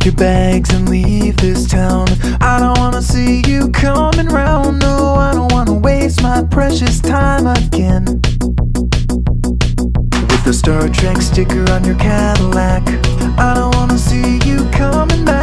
your bags and leave this town. I don't wanna see you coming round. No, I don't wanna waste my precious time again. With the Star Trek sticker on your Cadillac, I don't wanna see you coming back.